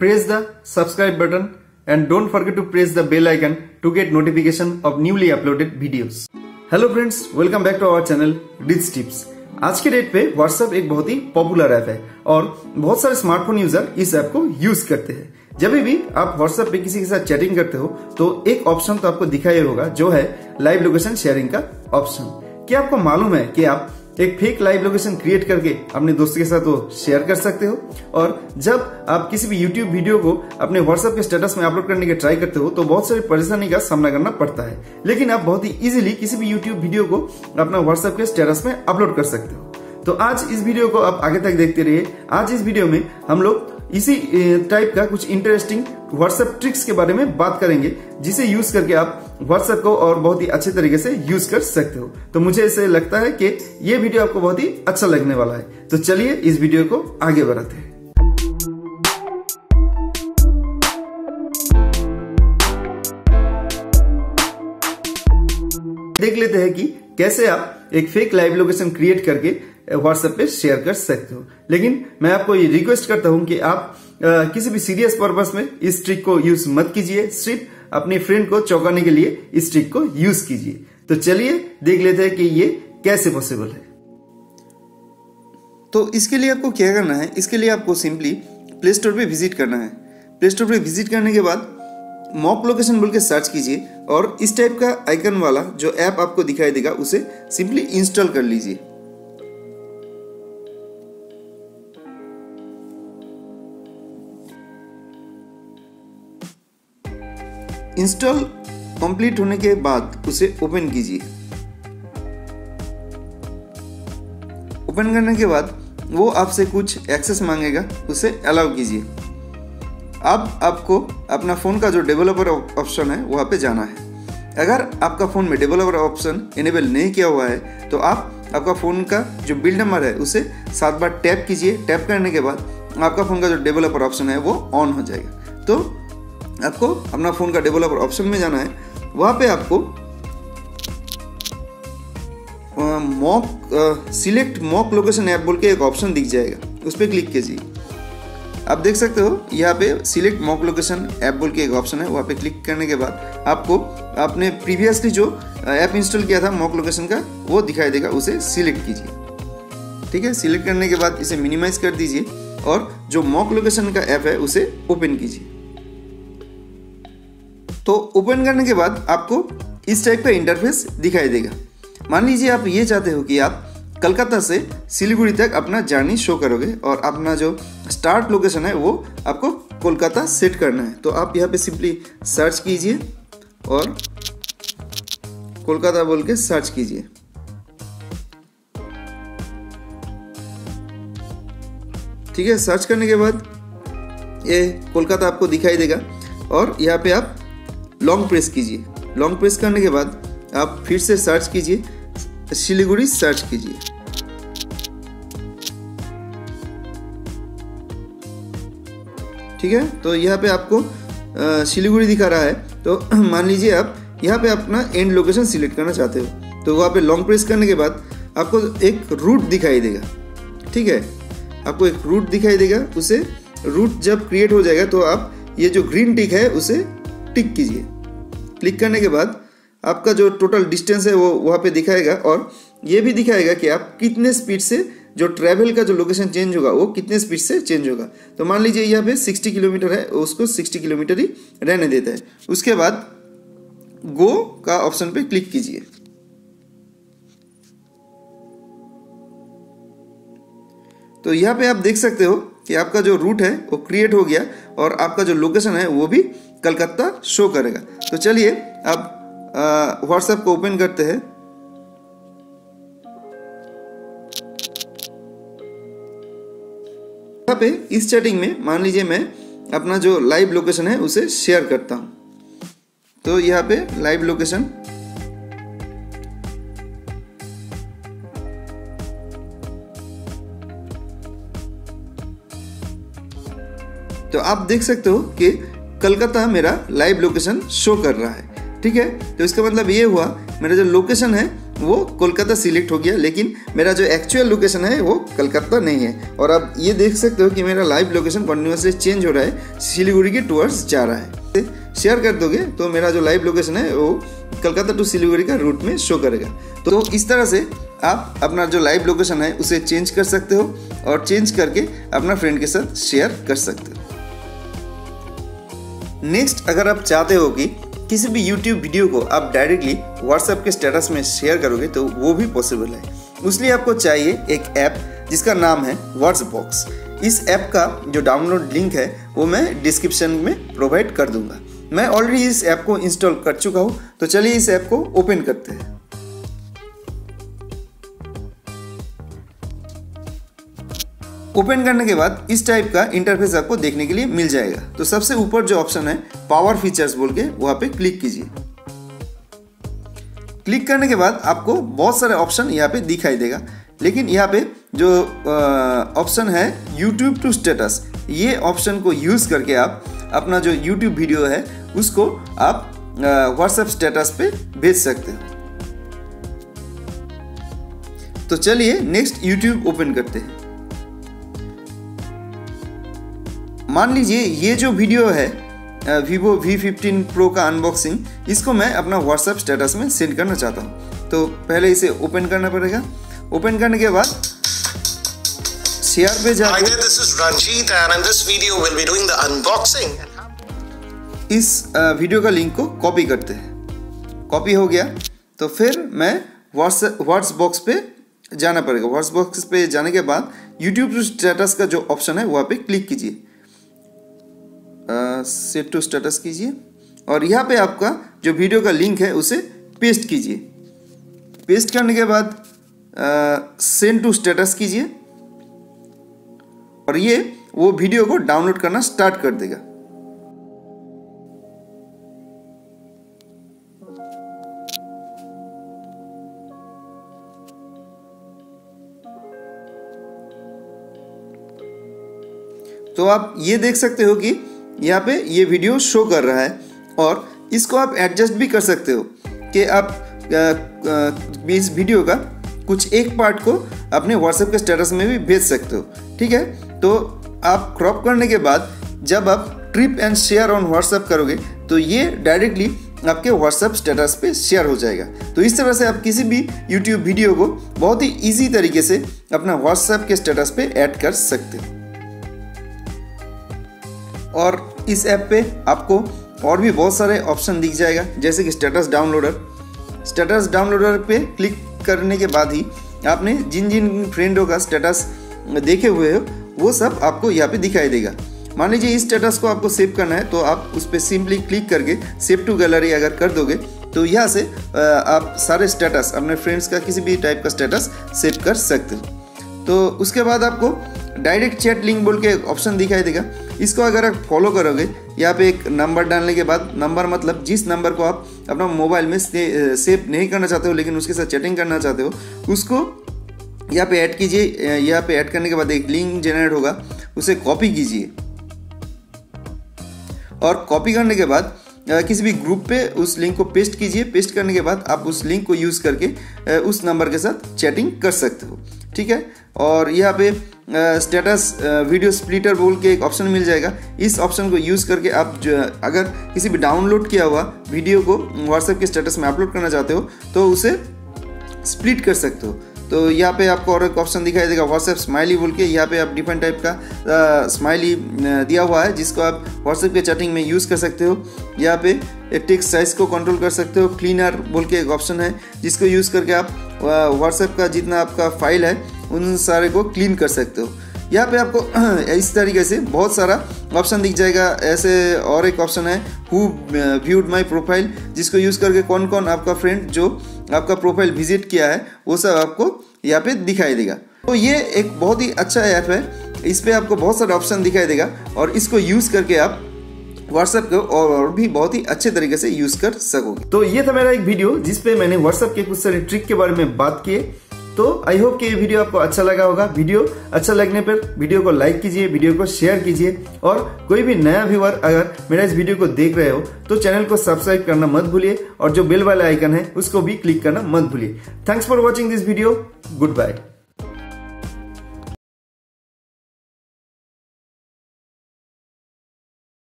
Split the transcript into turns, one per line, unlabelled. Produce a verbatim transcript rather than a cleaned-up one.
press the subscribe button and don't forget to press the bell icon to get notification of newly uploaded videos. Hello friends, welcome back to our channel RitzTipz। आज के date पे WhatsApp एक बहुत ही popular app है और बहुत सारे smartphone user इस ऐप को यूज करते हैं। जब भी आप व्हाट्सएप पे किसी के साथ चैटिंग करते हो तो एक ऑप्शन तो आपको दिखाई होगा जो है लाइव लोकेशन शेयरिंग का ऑप्शन। क्या आपको मालूम है कि आप एक फेक लाइव लोकेशन क्रिएट करके अपने दोस्त के साथ वो शेयर कर सकते हो और जब आप किसी भी यूट्यूब वीडियो को अपने व्हाट्सएप के स्टेटस में अपलोड करने की ट्राई करते हो तो बहुत सारी परेशानी का सामना करना पड़ता है, लेकिन आप बहुत ही इजीली किसी भी यूट्यूब वीडियो को अपना व्हाट्सएप के स्टेटस में अपलोड कर सकते हो। तो आज इस वीडियो को आप आगे तक देखते रहिए। आज इस वीडियो में हम लोग इसी टाइप का कुछ इंटरेस्टिंग व्हाट्सएप ट्रिक्स के बारे में बात करेंगे जिसे यूज करके आप व्हाट्सएप को और बहुत ही अच्छे तरीके से यूज कर सकते हो। तो मुझे ऐसे लगता है कि ये वीडियो आपको बहुत ही अच्छा लगने वाला है। तो चलिए इस वीडियो को आगे बढ़ाते हैं। देख लेते हैं कि कैसे आप एक फेक लाइव लोकेशन क्रिएट करके व्हाट्सएप पे शेयर कर सकते हो। लेकिन मैं आपको ये रिक्वेस्ट करता हूं कि आप आ, किसी भी सीरियस पर्पस में इस ट्रिक को यूज मत कीजिए, सिर्फ अपने फ्रेंड को चौंकाने के लिए इस ट्रिक को यूज कीजिए। तो चलिए देख लेते हैं कि ये कैसे पॉसिबल है। तो इसके लिए आपको क्या करना है, इसके लिए आपको सिंपली प्ले स्टोर पे विजिट करना है। प्ले स्टोर पे विजिट करने के बाद मॉक लोकेशन बोल के सर्च कीजिए और इस टाइप का आइकन वाला जो ऐप आपको दिखाई देगा उसे सिंपली इंस्टॉल कर लीजिए। इंस्टॉल कंप्लीट होने के बाद उसे ओपन कीजिए। ओपन करने के बाद वो आपसे कुछ एक्सेस मांगेगा, उसे अलाउ कीजिए। अब आपको अपना फोन का जो डेवलपर ऑप्शन है वहां पे जाना है। अगर आपका फोन में डेवलपर ऑप्शन इनेबल नहीं किया हुआ है तो आप आपका फोन का जो बिल्ड नंबर है उसे सात बार टैप कीजिए। टैप करने के बाद आपका फोन का जो डेवलपर ऑप्शन है वो ऑन हो जाएगा। तो आपको अपना फोन का डेवलपर ऑप्शन में जाना है। वहां पे आपको mock select mock location app बोल के एक ऑप्शन दिख जाएगा, उस पर क्लिक कीजिए। आप देख सकते हो यहाँ पे सिलेक्ट मॉक लोकेशन ऐप बोल के एक ऑप्शन है, वहाँ पे क्लिक करने के बाद आपको आपने प्रीवियसली जो ऐप इंस्टॉल किया था मॉक लोकेशन का वो दिखाई देगा, उसे सिलेक्ट कीजिए। ठीक है, सिलेक्ट करने के बाद इसे मिनिमाइज कर दीजिए और जो मॉक लोकेशन का ऐप है उसे ओपन कीजिए। तो ओपन करने के बाद आपको इस टाइप का इंटरफेस दिखाई देगा। मान लीजिए आप ये चाहते हो कि आप कलकत्ता से सिलीगुड़ी तक अपना जर्नी शो करोगे और अपना जो स्टार्ट लोकेशन है वो आपको कोलकाता सेट करना है। तो आप यहाँ पे सिंपली सर्च कीजिए और कोलकाता बोल के सर्च कीजिए। ठीक है, सर्च करने के बाद ये कोलकाता आपको दिखाई देगा और यहाँ पे आप लॉन्ग प्रेस कीजिए। लॉन्ग प्रेस करने के बाद आप फिर से सर्च कीजिए, सिलीगुड़ी सर्च कीजिए। ठीक है, तो यहाँ पे आपको सिलीगुड़ी दिखा रहा है। तो मान लीजिए आप यहाँ पे अपना एंड लोकेशन सिलेक्ट करना चाहते हो तो वहाँ पे लॉन्ग प्रेस करने के बाद आपको एक रूट दिखाई देगा। ठीक है, आपको एक रूट दिखाई देगा। उसे रूट जब क्रिएट हो जाएगा तो आप ये जो ग्रीन टिक है उसे टिक कीजिए। क्लिक करने के बाद आपका जो टोटल डिस्टेंस है वो वहाँ पे दिखाएगा और ये भी दिखाएगा कि आप कितने स्पीड से जो ट्रैवल का जो लोकेशन चेंज होगा वो कितने स्पीड से चेंज होगा। तो मान लीजिए यहाँ पे साठ किलोमीटर है, उसको साठ किलोमीटर ही रहने देता है। उसके बाद गो का ऑप्शन पे क्लिक कीजिए। तो यहाँ पे आप देख सकते हो कि आपका जो रूट है वो क्रिएट हो गया और आपका जो लोकेशन है वो भी कलकत्ता शो करेगा। तो चलिए अब व्हाट्सएप को ओपन करते हैं। यहाँ पे इस चैटिंग में मान लीजिए मैं अपना जो लाइव लोकेशन है उसे शेयर करता हूं। तो यहाँ पे लाइव लोकेशन तो आप देख सकते हो कि कलकत्ता मेरा लाइव लोकेशन शो कर रहा है। ठीक है, तो इसका मतलब ये हुआ मेरा जो लोकेशन है वो कोलकाता सिलेक्ट हो गया, लेकिन मेरा जो एक्चुअल लोकेशन है वो कलकत्ता नहीं है। और आप ये देख सकते हो कि मेरा लाइव लोकेशन कंटिन्यूसली चेंज हो रहा है, सिलीगुड़ी के टूवर्ड्स जा रहा है। शेयर कर दोगे तो मेरा जो लाइव लोकेशन है वो कलकत्ता टू सिलीगुड़ी का रूट में शो करेगा। तो इस तरह से आप अपना जो लाइव लोकेशन है उसे चेंज कर सकते हो और चेंज करके अपना फ्रेंड के साथ शेयर कर सकते हो। नेक्स्ट, अगर आप चाहते हो कि किसी भी यूट्यूब वीडियो को आप डायरेक्टली व्हाट्सएप के स्टेटस में शेयर करोगे तो वो भी पॉसिबल है। उसलिए आपको चाहिए एक ऐप जिसका नाम है व्हाट्सबॉक्स। इस ऐप का जो डाउनलोड लिंक है वो मैं डिस्क्रिप्शन में प्रोवाइड कर दूंगा। मैं ऑलरेडी इस ऐप को इंस्टॉल कर चुका हूँ, तो चलिए इस ऐप को ओपन करते हैं। ओपन करने के बाद इस टाइप का इंटरफेस आपको देखने के लिए मिल जाएगा। तो सबसे ऊपर जो ऑप्शन है पावर फीचर्स बोल के, वहां पे क्लिक कीजिए। क्लिक करने के बाद आपको बहुत सारे ऑप्शन यहाँ पे दिखाई देगा, लेकिन यहाँ पे जो ऑप्शन है यूट्यूब टू स्टेटस, ये ऑप्शन को यूज करके आप अपना जो यूट्यूब वीडियो है उसको आप व्हाट्सएप स्टेटस पे भेज सकते हो। तो चलिए नेक्स्ट यूट्यूब ओपन करते हैं। मान लीजिए ये जो वीडियो है वीवो वी फिफ्टीन प्रो का अनबॉक्सिंग, इसको मैं अपना व्हाट्सएप स्टेटस में सेंड करना चाहता हूँ। तो पहले इसे ओपन करना पड़ेगा। ओपन करने के बाद शेयर पे जाकर इस वीडियो का लिंक को कॉपी करते हैं। कॉपी हो गया तो फिर मैं व्हाट्सएप व्हाट्सबॉक्स पे जाना पड़ेगा। व्हाट्सबॉक्स पे जाने के बाद यूट्यूब टू स्टेटस का जो ऑप्शन है वहाँ पे क्लिक कीजिए, सेट टू स्टेटस कीजिए और यहाँ पे आपका जो वीडियो का लिंक है उसे पेस्ट कीजिए। पेस्ट करने के बाद सेंड टू स्टेटस कीजिए और ये वो वीडियो को डाउनलोड करना स्टार्ट कर देगा। तो आप ये देख सकते हो कि यहाँ पे ये वीडियो शो कर रहा है और इसको आप एडजस्ट भी कर सकते हो कि आप आ, आ, इस वीडियो का कुछ एक पार्ट को अपने व्हाट्सएप के स्टेटस में भी भेज सकते हो। ठीक है, तो आप क्रॉप करने के बाद जब आप trip and share on WhatsApp करोगे तो ये डायरेक्टली आपके व्हाट्सएप स्टेटस पे शेयर हो जाएगा। तो इस तरह से आप किसी भी यूट्यूब वीडियो को बहुत ही ईजी तरीके से अपना व्हाट्सएप के स्टेटस पे ऐड कर सकते हो। और इस ऐप पे आपको और भी बहुत सारे ऑप्शन दिख जाएगा, जैसे कि स्टेटस डाउनलोडर। स्टेटस डाउनलोडर पे क्लिक करने के बाद ही आपने जिन जिन फ्रेंडों का स्टेटस देखे हुए हो वो सब आपको यहाँ पे दिखाई देगा। मान लीजिए इस स्टेटस को आपको सेव करना है तो आप उस पर सिंपली क्लिक करके सेव टू गैलरी अगर कर दोगे तो यहाँ से आप सारे स्टेटस अपने फ्रेंड्स का किसी भी टाइप का स्टेटस सेव कर सकते हो। तो उसके बाद आपको डायरेक्ट चैट लिंक बोल के ऑप्शन दिखाई देगा। इसको अगर आप फॉलो करोगे, यहाँ पे एक नंबर डालने के बाद, नंबर मतलब जिस नंबर को आप अपना मोबाइल में से, सेव नहीं करना चाहते हो लेकिन उसके साथ चैटिंग करना चाहते हो, उसको यहाँ पे ऐड कीजिए। यहाँ पे ऐड करने के बाद एक लिंक जनरेट होगा, उसे कॉपी कीजिए और कॉपी करने के बाद किसी भी ग्रुप पे उस लिंक को पेस्ट कीजिए। पेस्ट करने के बाद आप उस लिंक को यूज़ करके उस नंबर के साथ चैटिंग कर सकते हो। ठीक है, और यहाँ पे स्टेटस वीडियो स्प्लिटर बोल के एक ऑप्शन मिल जाएगा। इस ऑप्शन को यूज़ करके आप जो अगर किसी भी डाउनलोड किया हुआ वीडियो को व्हाट्सएप के स्टेटस में अपलोड करना चाहते हो तो उसे स्प्लिट कर सकते हो। तो यहाँ पे आपको और एक ऑप्शन दिखाई देगा व्हाट्सएप स्माइली बोल के। यहाँ पे आप डिफरेंट टाइप का स्माइली दिया हुआ है जिसको आप व्हाट्सएप के चैटिंग में यूज़ कर सकते हो। यहाँ पे टेक्स्ट साइज को कंट्रोल कर सकते हो। क्लीनर बोल के एक ऑप्शन है जिसको यूज़ करके आप व्हाट्सएप का जितना आपका फाइल है उन सारे को क्लीन कर सकते हो। यहाँ पे आपको इस तरीके से बहुत सारा ऑप्शन दिख जाएगा। ऐसे और एक ऑप्शन है हु व्यूड माय प्रोफाइल, जिसको यूज़ करके कौन कौन आपका फ्रेंड जो आपका प्रोफाइल विजिट किया है वो सब आपको यहाँ पे दिखाई देगा। तो ये एक बहुत ही अच्छा ऐप है, इस पर आपको बहुत सारा ऑप्शन दिखाई देगा और इसको यूज़ करके आप व्हाट्सएप को और भी बहुत ही अच्छे तरीके से यूज कर सकोगे। तो ये था मेरा एक वीडियो जिसपे मैंने व्हाट्सएप के कुछ सारे ट्रिक के बारे में बात किए। तो आई होप कि ये वीडियो आपको अच्छा लगा होगा। वीडियो अच्छा लगने पर वीडियो को लाइक कीजिए, वीडियो को शेयर कीजिए, और कोई भी नया व्यूअर अगर मेरा इस वीडियो को देख रहे हो तो चैनल को सब्सक्राइब करना मत भूलिए, और जो बेल वाला आइकन है उसको भी क्लिक करना मत भूलिए। Thanks for watching this video. Good bye.